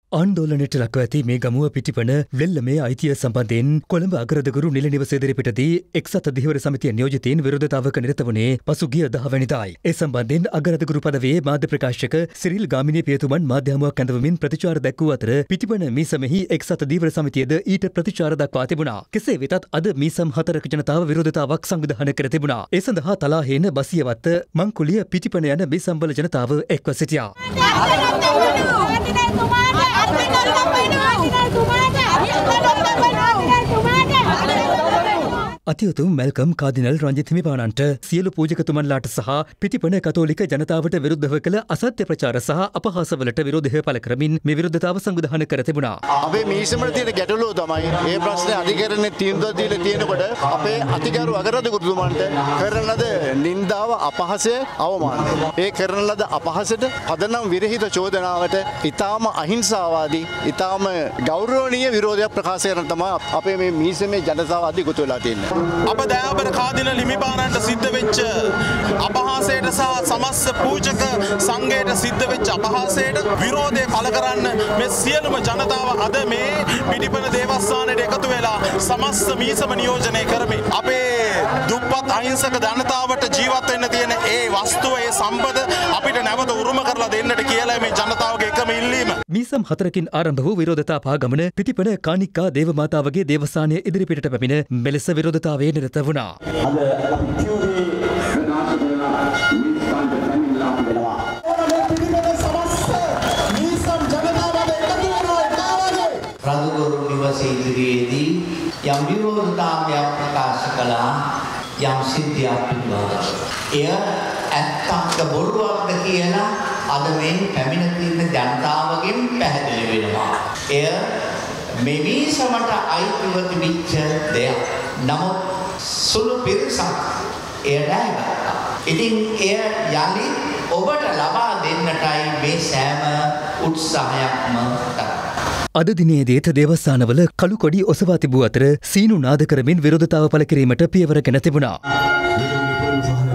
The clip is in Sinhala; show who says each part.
Speaker 1: ආන්දෝලනයට ලක්ව ඇති මේ ගමුව පිටිපන වෙල්ලමේ අයිතිය සම්බන්ධයෙන් කොළඹ අගරදගුරු නිල නිවස ඉදිරිපිටදී එක්සත් අධිවර සමිතිය නියෝජිතයින් විරෝධතාවක නිරත වුණේ පසුගිය 10 වෙනිදායි. ඒ සම්බන්ධයෙන් අගරදගුරු පදවියේ මාධ්‍ය ප්‍රකාශක සිරිල් ගාමිණී පියතුමන් මාධ්‍ය හමුවක් ඇඳවමින් ප්‍රතිචාර දැක්වූ අතර පිටිපන මීසමෙහි එක්සත් අධිවර සමිතියද ඊට ප්‍රතිචාර දක්වා තිබුණා. කෙසේ වෙතත් අද මීසම් 4ක ජනතාව විරෝධතාවක් සංවිධානය කර තිබුණා. ඒ සඳහා තලාහේන බසියවත්ත මංකුලිය පිටිපන යන මීසම්බල ජනතාව එක්ව සිටියා. අතියුතුම් මැල්කම් කාදිනල් රංජිත් හිමිපාණන්ට සියලු පූජකතුමන්ලාට සහ පිටිපන කතෝලික ජනතාවට විරුද්ධව කළ අසත්‍ය ප්‍රචාර සහ අපහාසවලට විරෝධය පළ කරමින් මේ විරෝධතාව සංවිධානය කර තිබුණා.
Speaker 2: අපේ මීසමට තියෙන ගැටලුව තමයි මේ ප්‍රශ්නේ අධිකරණයේ තීන්දුව දීලා තියෙනකොට අපේ අතිගරු අගරාධිපතිතුමන්ට කරන ලද නින්දාව අපහාසය අවමානය. ඒ කරන ලද අපහාසයට පදනම් විරහිත චෝදනාවට ඊටාම අහිංසාවාදී ඊටාම ගෞරවනීය විරෝධයක් ප්‍රකාශ කරන තමයි අපේ මේ මීසමේ ජනතාව අධිගත වෙලා තියෙන්නේ.
Speaker 3: අප දයාබර කාදිනල් හිමිපාණන්ට සිද්ධ වෙච්ච අපහාසයට සහ සමස්ත පූජක සංඝයට සිද්ධ වෙච්ච අපහාසයට විරෝධය පළ කරන්න මේ සියලුම ජනතාව අද මේ පිටිපන දේවස්ථානයට එකතු වෙලා සමස්ත මීසම නියෝජනය කරමින් අපේ දුප්පත් අහිංසක ජනතාවට ජීවත් වෙන්න තියෙන ඒ වස්තුව ඒ සම්පත අපිට නැවත උරුම කරලා දෙන්නට කියලා මේ ජනතාවගේ එකම ඉල්ලීම.
Speaker 1: මීසම් 4කින් ආරම්භ වූ විරෝධතා පාගමන පිටිපන කානික්කා දේවමාතාවගේ දේවස්ථානය ඉදිරිපිටට පැමිණ මෙලෙස විරෝධතාවයේ නිරත වුණා.
Speaker 4: රදුගුරු නිවස ඉදිරියේදී යම් විරෝධතාවයක් ප්‍රකාශ කළා යම් සිද්ධියක් පිළිබඳව. එය ඇත්තක්ද බොරුවක්ද කියලා අද මේ පැමිණ තියෙන ජනතාවගෙන් පැහැදිලි වෙනවා. එය මෙවිසමට අයිතිව තිබිච්ච දෙයක්. නමුත් සුළු පිරිසක් එය දැනගත්තා. ඉතින් එය යලි ඔබට ලබා දෙන්නටයි මේ සෑම උත්සාහයක්ම කරන්නේ.
Speaker 1: අද දිනේදීත් දේවස්ථානවල කළු කොඩි ඔසවා තිබූ අතර සීනු නාද කරමින් විරෝධතාව පළ කිරීමට පියවර ගෙන තිබුණා.